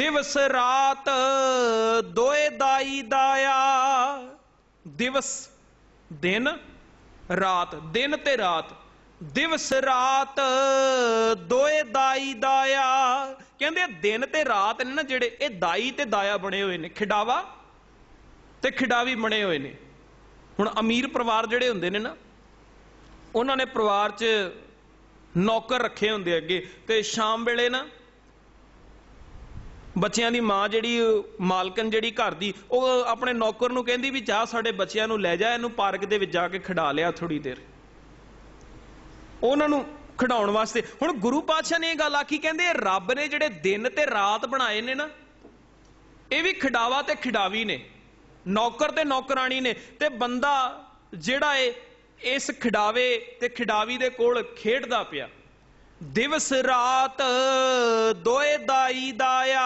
दिवस रात दोए दाई दाया। दिवस दिन, रात दिन ते रात, दिवस रात दोए दाई दाया। कहंदे दिन ते रात ने ना जेड़े ये दाई ते दाया बने हुए ने, खिडावा ते खिडावी बने हुए ने। हुण अमीर परिवार जेड़े हुंदे ने ना, उन्होंने परिवार च नौकर रखे हुंदे अगे, ते शाम वेले ना बच्चियां दी मां जिहड़ी मालकन जिहड़ी घर दी, वो अपने नौकर नूं कहंदी भी जा साडे बच्चियां नूं लै जा, इहनूं पार्क दे विच जाके खिडा लिया थोड़ी देर, उन्हां नूं खिडाउण वास्ते। हुण गुरु पातशाह ने यह गल आखी, कहंदे रब ने जिहड़े दिन ते रात बनाए ने ना, ये भी खिडावा ते खिडावी ने, नौकर ते नौकरानी ने। ते बंदा जिहड़ा है इस खिडावे ते खिडावी दे कोल खेडदा पिया। दिवस रात दोए दाई दाया,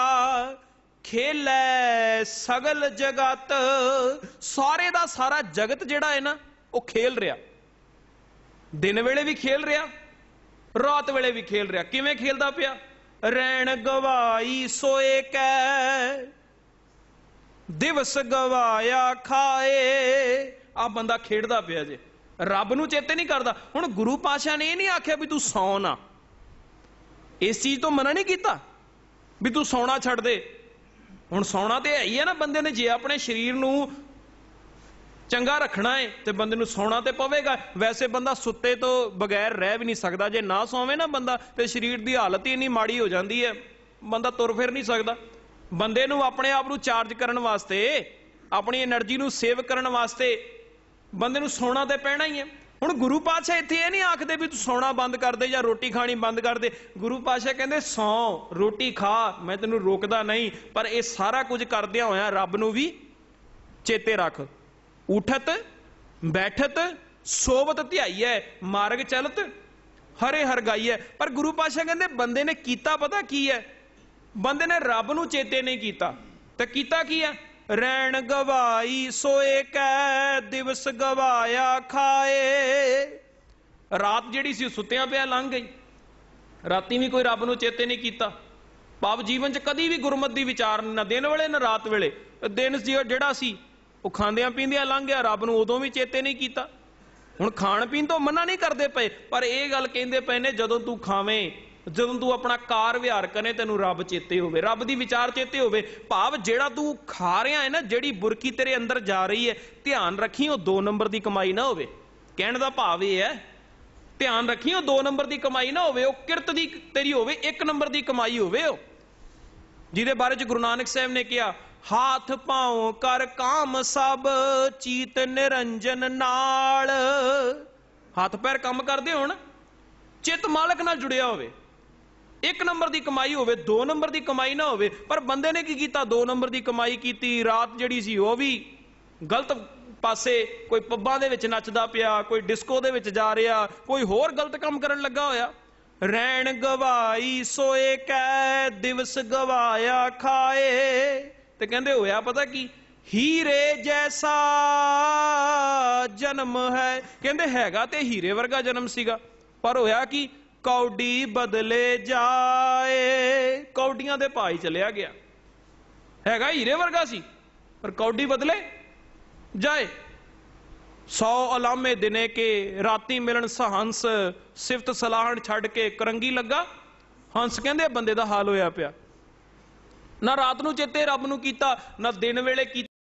खेलै सगल जगत। सारे दा सारा जगत जिहड़ा है ना, वो खेल रहा, दिन वेले भी खेल रहा, रात वेले भी खेल रहा। किवें खेलदा पिया? रैण गवाई सोए कै, दिवस गवाया खाए। आ बंदा खेडदा पिया जे, रब नूं चेते नहीं करदा। हुण गुरु पातशाह ने यह नहीं आख्या भी तू सौ ना, इस चीज तो मना नहीं किया भी तू सौना छड़ दे। हुण सौना तो है ही है ना, बंदे ने जे अपने शरीर नूं चंगा रखना है तो बंदे नूं सौना तो पवेगा। वैसे बंदा सुत्ते तो बगैर रह भी नहीं सकता, जे ना सौवे ना बंदा तो शरीर की हालत ही इन्नी माड़ी हो जाती है, बंदा तुर फिर नहीं सकता। बंदे नूं अपने आप नूं चार्ज करने वास्ते, अपनी एनर्जी नूं सेव करने वास्ते बंदे नूं सौना तो पैना ही है। हुण गुरु पातशाह इत्थे ये नहीं आखदे भी तू सौना बंद कर दे या रोटी खानी बंद कर दे। गुरु पातशाह कहंदे सौ, रोटी खा, मैं तैनूं रोकदा नहीं, पर यह सारा कुछ करदियां होया रब नूं भी चेते रख। उठत बैठत सोवत ध्याईऐ, मार्ग चलत हरे हर गाईऐ। पर गुरु पातशाह कहंदे बंदे ने कीता पता की है? बंदे ने रब नूं चेते नहीं कीता, ते कीता की है? रैण गवाई सोए कै, दिवस गवाया खाए। रात जिहड़ी सी सुत्तियां पिया लंघ गई, राती भी कोई रब नूं चेते नहीं कीता। भाव जीवन च कदी भी गुरमत दी विचार ना दिन वेले ना रात वेले। दिन जिहड़ा सी वो खांदियां पींदियां लंघ गया, रब नूं उदों भी चेते नहीं कीता। हुण खाण पीण तो मना नहीं करदे पए, पर यह गल कहिंदे पए ने जदों तू खावें, जदों तू अपना कार विहार करे, तैनूं रब चेते होवे, रब दी विचार चेते होवे। भाव जिहड़ा तू खा रहा है ना, जिहड़ी बुरकी तेरे अंदर जा रही है, ध्यान रखी वो 2 नंबर की कमाई ना होवे। कहण दा भाव यह है, ध्यान रखी वो 2 नंबर की कमाई ना होवे, वो किरत दी तेरी होवे, 1 नंबर की कमाई होवे। जिहदे बारे च गुरु नानक साहब ने कहा, हाथ पांव कर काम सब चीत निरंजन नाल। हाथ पैर काम करदे होण, चित मालक नाल जुड़िया होवे, 1 नंबर की कमाई होवे, 2 नंबर की कमाई ना होवे। पर बंदे ने की कीता? 2 नंबर की कमाई कीती। रात जिहड़ी सी वो भी गलत पासे, कोई पब्बां दे विच नचदा पिया, कोई डिस्को दे विच जा रहा, कोई होर गलत काम करन लगा होया। रैण गवाई सोए कै, दिवस गवाया खाए। ते कहंदे होया पता की? हीरे जैसा जन्म है। कहंदे हैगा ते हीरे वर्गा जन्म सीगा, पर होया कि कौडी बदले जाए, कौडियां दे भाई चलिया गया। हैगा हीरे वर्गा सी, पर कौडी बदले जाए। 100 अलामे दिने के, राती मिलन सहंस, सिफत सलाहण छड़ के करंगी लगा हंस। कहंदे बंदे दा हाल होया पिया, ना रात नूं चेते रब नूं कीता, ना दिन वेले कीता।